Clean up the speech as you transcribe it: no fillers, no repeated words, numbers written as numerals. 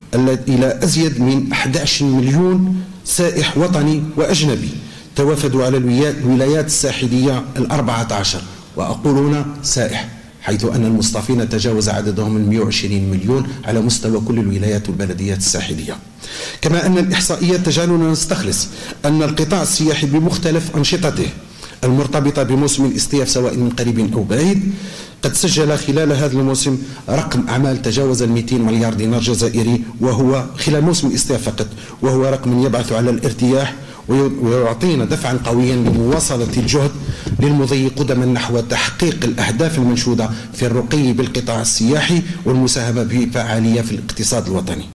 إلى أزيد من 11 مليون سائح وطني وأجنبي توافدوا على الولايات الساحلية 14، وأقول هنا سائح، حيث أن المصطفين تجاوز عددهم 120 مليون على مستوى كل الولايات والبلديات الساحلية. كما أن الإحصائيات تجعلنا نستخلص أن القطاع السياحي بمختلف أنشطته المرتبطة بموسم الاصطياف سواء من قريب أو بعيد قد سجل خلال هذا الموسم رقم أعمال تجاوز 200 مليار دينار جزائري، وهو خلال موسم الاصطياف فقط، وهو رقم يبعث على الارتياح ويعطينا دفعا قويا لمواصلة الجهد للمضي قدما نحو تحقيق الأهداف المنشودة في الرقي بالقطاع السياحي والمساهمة بفعالية في الاقتصاد الوطني.